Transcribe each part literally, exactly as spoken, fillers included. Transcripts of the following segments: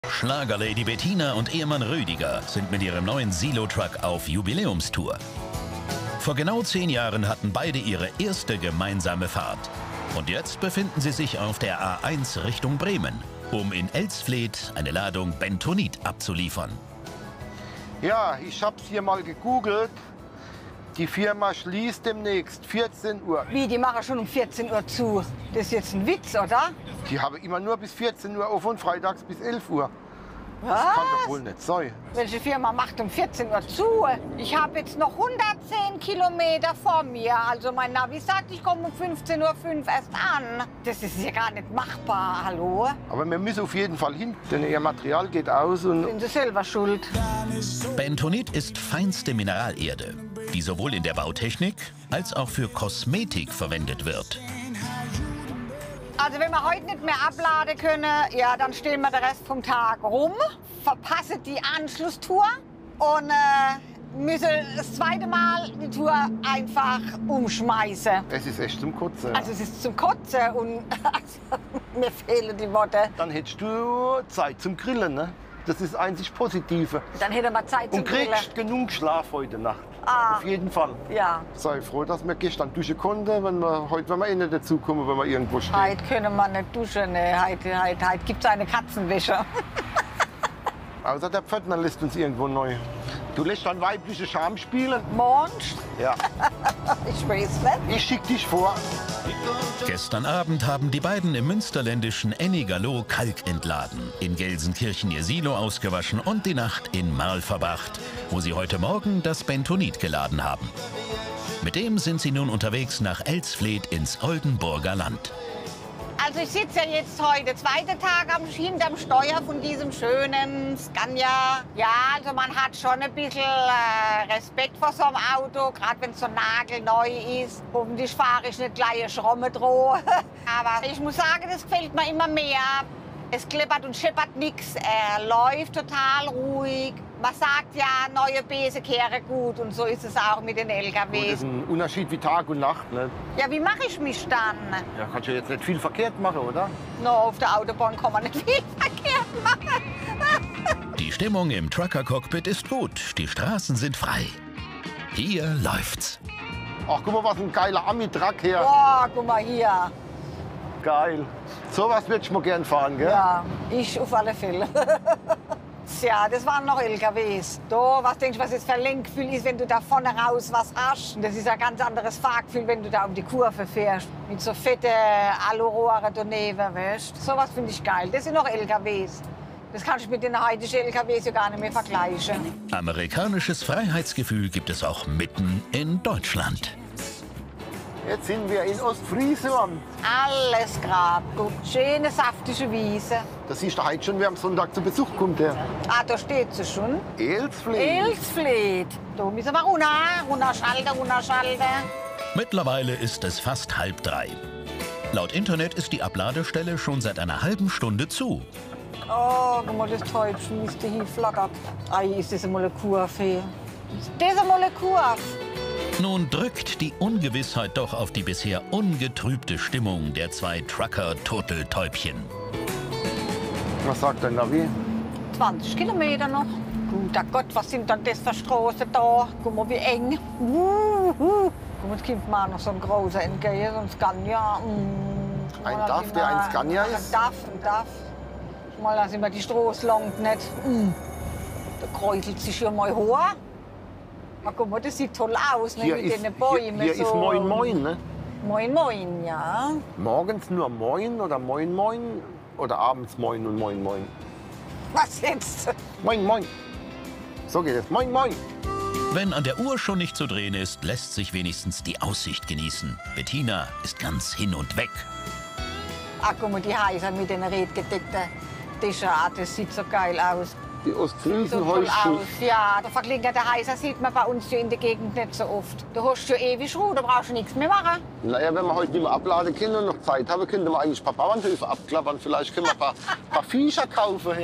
Schlagerlady Bettina und Ehemann Rüdiger sind mit ihrem neuen Silo-Truck auf Jubiläumstour. Vor genau zehn Jahren hatten beide ihre erste gemeinsame Fahrt. Und jetzt befinden sie sich auf der A eins Richtung Bremen, um in Elsfleth eine Ladung Bentonit abzuliefern. Ja, ich hab's hier mal gegoogelt. Die Firma schließt demnächst vierzehn Uhr. Wie, die machen schon um vierzehn Uhr zu? Das ist jetzt ein Witz, oder? Die haben immer nur bis vierzehn Uhr auf und freitags bis elf Uhr. Was? Das kann doch wohl nicht sein. Welche Firma macht um vierzehn Uhr zu? Ich habe jetzt noch hundertzehn Kilometer vor mir. Also mein Navi sagt, ich komme um fünfzehn Uhr fünf erst an. Das ist ja gar nicht machbar, hallo? Aber wir müssen auf jeden Fall hin, denn ihr Material geht aus und... Sind Sie selber schuld? Bentonit ist feinste Mineralerde, die sowohl in der Bautechnik als auch für Kosmetik verwendet wird. Also wenn wir heute nicht mehr abladen können, ja, dann stehen wir den Rest vom Tag rum, verpassen die Anschlusstour und äh, müssen das zweite Mal die Tour einfach umschmeißen. Es ist echt zum Kotzen. Also es ist zum Kotzen und also, mir fehlen die Worte. Dann hättest du Zeit zum Grillen, ne? Das ist das einzig Positive. Dann hätten wir Zeit zum Und Grillen. kriegst genug Schlaf heute Nacht. Ah. Auf jeden Fall. Ja. Sei froh, dass wir gestern duschen konnten, wenn wir heute, wenn wir eh nicht dazu kommen, wenn wir irgendwo stehen. Heute können wir nicht duschen, ne. Heute, heute, heute gibt es eine Katzenwäsche. Außer der Pförtner lässt uns irgendwo neu. Du lässt dann weibliche Scham spielen? Monst? Ja. Ich weiß nicht. Ich schick dich vor. Gestern Abend haben die beiden im münsterländischen Ennigerloh Kalk entladen, in Gelsenkirchen ihr Silo ausgewaschen und die Nacht in Marl verbracht, wo sie heute Morgen das Bentonit geladen haben. Mit dem sind sie nun unterwegs nach Elsfleth ins Oldenburger Land. Also ich sitze ja jetzt heute zweiten Tag am, hinterm Steuer von diesem schönen Scania. Ja, also man hat schon ein bisschen äh, Respekt vor so einem Auto, gerade wenn es so nagelneu ist. Hoffentlich fahre ich nicht gleich eine Schromme droh. Aber ich muss sagen, das gefällt mir immer mehr. Es klippert und scheppert nichts. Er läuft total ruhig. Man sagt ja, neue Besen kehren gut und so ist es auch mit den L K Gut, das Ws. ist ein Unterschied wie Tag und Nacht. Ne? Ja, wie mache ich mich dann? Ja, kannst du jetzt nicht viel verkehrt machen, oder? No, auf der Autobahn kann man nicht viel verkehrt machen. Die Stimmung im Trucker-Cockpit ist gut, die Straßen sind frei. Hier läuft's. Ach, guck mal, was ein geiler Ami-Truck hier. Boah, guck mal hier. Geil. So was würde ich mal gern fahren, gell? Ja, ich auf alle Fälle. Ja, das waren noch L K Ws. Da, was denkst du, was jetzt für ein Lenkgefühl ist, wenn du da vorne raus was hast? Das ist ein ganz anderes Fahrgefühl, wenn du da um die Kurve fährst. Mit so fette Alurohre daneben, weißt du? So was finde ich geil. Das sind noch L K Ws. Das kannst du mit den heutigen L K Ws ja gar nicht mehr vergleichen. Amerikanisches Freiheitsgefühl gibt es auch mitten in Deutschland. Jetzt sind wir in Ostfriesland. Alles grad gut. Schöne, saftige Wiese. Das siehst du heute schon, wer am Sonntag zu Besuch kommt. Der Ah, da steht sie schon. Elsfleth. Elsfleth. Da müssen wir runter, runterschalten, runterschalten. Mittlerweile ist es fast halb drei. Laut Internet ist die Abladestelle schon seit einer halben Stunde zu. Oh, guck mal, das Täubchen, wie es hier flackert. Ei, ist das einmal eine Kurve? Ist das einmal eine Kurve? Nun drückt die Ungewissheit doch auf die bisher ungetrübte Stimmung der zwei Trucker-Turteltäubchen. Was sagt dein Navi? zwanzig Kilometer noch. Guter Gott, was sind denn das für Straßen da? Guck mal, wie eng. Uh, uh. Guck mal, jetzt kommt mal noch so ein großer entgegen, so ein Scania. Mm. Ein Mal, D A F, dass der immer- ein Scania Ein ist? D A F, ein D A F. Mal, dass immer die Straße langt nicht. Mm. Da kräuselt sich hier mal hoch. Ah, guck mal, das sieht toll aus, ne, Hier, mit ist, den Bäumen. hier, hier so. ist Moin Moin, ne? Moin Moin, ja. Morgens nur Moin oder Moin Moin oder abends Moin und Moin Moin. Was jetzt? Moin Moin. So geht es. Moin Moin. Wenn an der Uhr schon nicht zu drehen ist, lässt sich wenigstens die Aussicht genießen. Bettina ist ganz hin und weg. Ach, guck mal, die Häuser mit den redgedeckten Tischen, ah, das sieht so geil aus. Die So toll Ostfriesenhäuschen. aus. Ja, der verklingerte Häuser sieht man bei uns hier in der Gegend nicht so oft. Du hast ja ewig Ruhe, da brauchst du nichts mehr machen. Naja, wenn wir heute nicht mehr abladen können und noch Zeit haben, könnten wir eigentlich ein paar Bauernhöfe abklappern. Vielleicht können wir ein paar, paar Viecher kaufen her.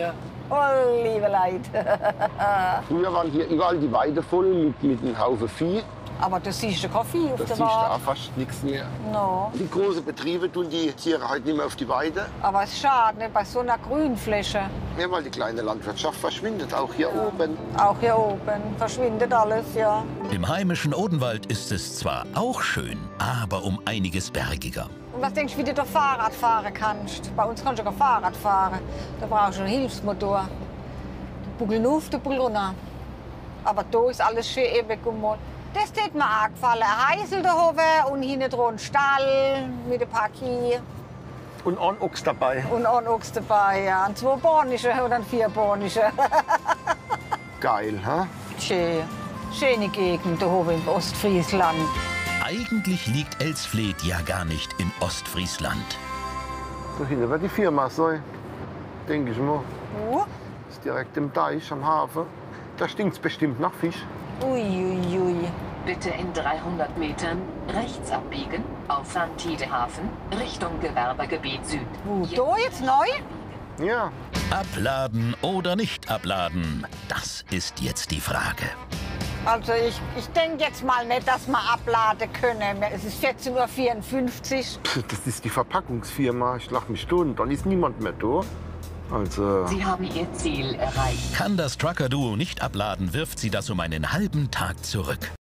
Oh, liebe Leute. Früher waren hier überall die Weide voll mit, mit einem Haufen Vieh. Aber das siehst du Kaffee auf Das der siehst du auch Warte. fast nichts mehr. No. Die großen Betriebe tun die Tiere halt nicht mehr auf die Weide. Aber es ist schade, ne? Bei so einer Grünfläche. Ja, weil die kleine Landwirtschaft verschwindet, auch hier Ja. oben. Auch hier oben verschwindet alles, ja. Im heimischen Odenwald ist es zwar auch schön, aber um einiges bergiger. Und was denkst du, wie du da Fahrrad fahren kannst? Bei uns kannst du kein Fahrrad fahren. Da brauchst du einen Hilfsmotor. Du buckeln auf, du buckeln runter. Aber da ist alles schön ewig und mal. Das hat mir auch gefallen. Ein Heisel da oben und hinten dran ein Stall mit ein paar Kühen. Und ein Ochs dabei. Und ein Ochs dabei, ja. Ein zweibornischer oder ein vierbornischer. Geil, hä? Schön. Schöne Gegend da oben in Ostfriesland. Eigentlich liegt Elsfleth ja gar nicht in Ostfriesland. So hinten wird die Firma sein, denke ich mal. Uh. Das ist direkt im Deich am Hafen. Da stinkt es bestimmt nach Fisch. Ui, ui, ui. Bitte in dreihundert Metern rechts abbiegen auf Sankt Tidehafen Richtung Gewerbegebiet Süd. Wo, da jetzt neu? Ja, Abladen oder nicht abladen, das ist jetzt die Frage. Also ich, ich denke jetzt mal nicht, dass wir abladen können. Es ist vierzehn Uhr vierundfünfzig. das ist die Verpackungsfirma. Ich lach mich stumm. Dann ist niemand mehr da. Also. Sie haben Ihr Ziel erreicht. Kann das Trucker-Duo nicht abladen, wirft sie das um einen halben Tag zurück.